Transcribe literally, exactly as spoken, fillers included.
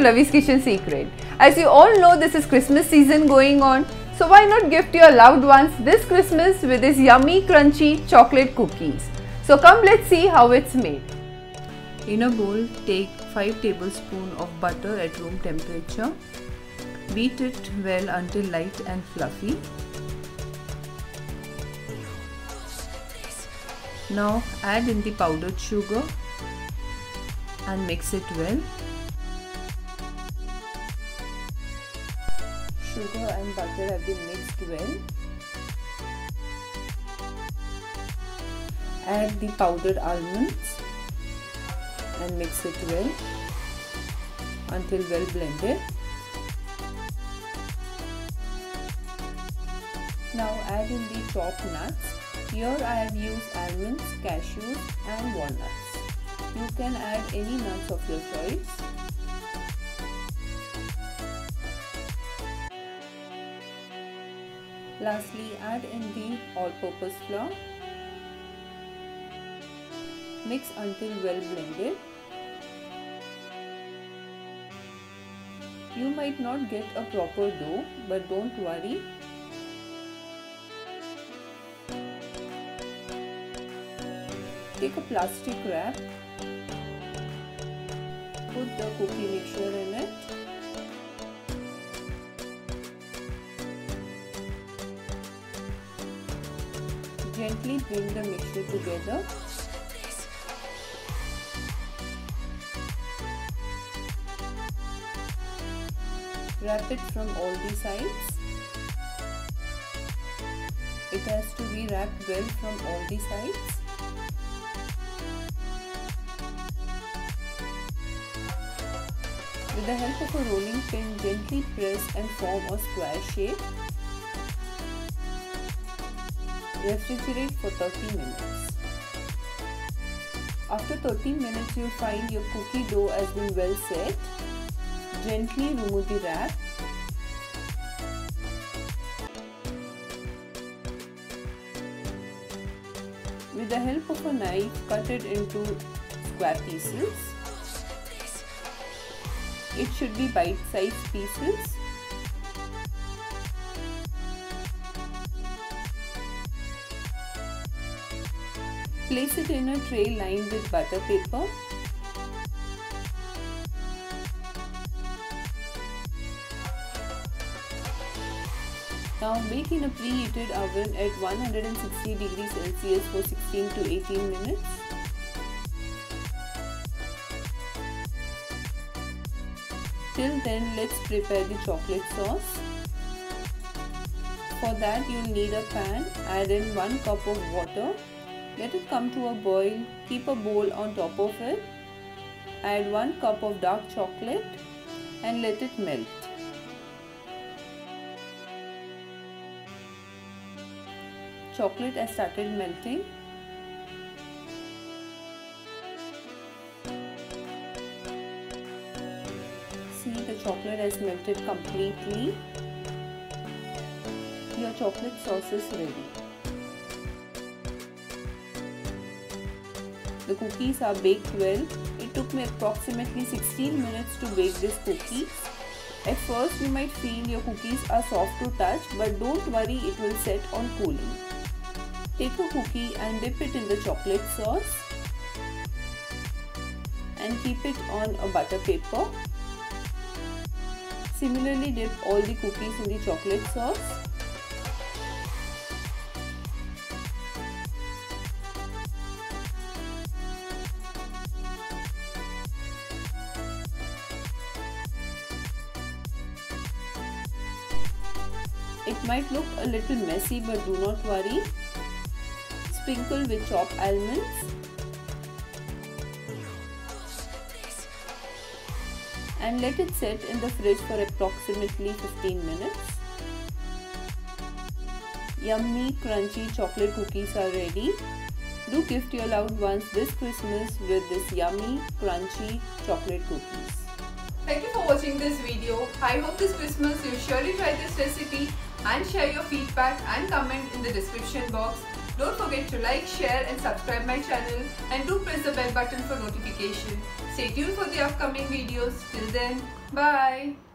Ravi's Kitchen Secret. As you all know, this is Christmas season going on, so why not gift your loved ones this Christmas with these yummy crunchy chocolate cookies. So come, let's see how it's made. In a bowl, take five tablespoons of butter at room temperature. Beat it well until light and fluffy. Now add in the powdered sugar and mix it well. Sugar and butter have been mixed well. Add the powdered almonds and mix it well until well blended. Now add in the chopped nuts. Here I have used almonds, cashews and walnuts. You can add any nuts of your choice. Lastly, add in the all-purpose flour. Mix until well blended. You might not get a proper dough, but don't worry. Take a plastic wrap, put the cookie mixture in it, gently bring the mixture together. Wrap it from all the sides. It has to be wrapped well from all the sides. With the help of a rolling pin, gently press and form a square shape. Refrigerate for thirty minutes. After thirty minutes, you'll find your cookie dough has been well set. Gently remove the wrap. With the help of a knife, cut it into square pieces. It should be bite-sized pieces. Place it in a tray lined with butter paper. Now bake in a preheated oven at one hundred sixty degrees Celsius for sixteen to eighteen minutes. Till then, let's prepare the chocolate sauce. For that, you'll need a pan. Add in one cup of water. Let it come to a boil. Keep a bowl on top of it. Add one cup of dark chocolate and let it melt. Chocolate has started melting. See, the chocolate has melted completely. Your chocolate sauce is ready. The cookies are baked well. It took me approximately sixteen minutes to bake this cookie. At first, you might feel your cookies are soft to touch, but don't worry, it will set on cooling. Take a cookie and dip it in the chocolate sauce and keep it on a butter paper. Similarly, dip all the cookies in the chocolate sauce. It might look a little messy, but do not worry. Sprinkle with chopped almonds and let it sit in the fridge for approximately fifteen minutes. Yummy, crunchy chocolate cookies are ready. Do gift your loved ones this Christmas with this yummy, crunchy chocolate cookies. Thank you for watching this video. I hope this Christmas you surely try this recipe and share your feedback and comment in the description box. Don't forget to like, share and subscribe my channel, and do press the bell button for notification. Stay tuned for the upcoming videos. Till then, bye.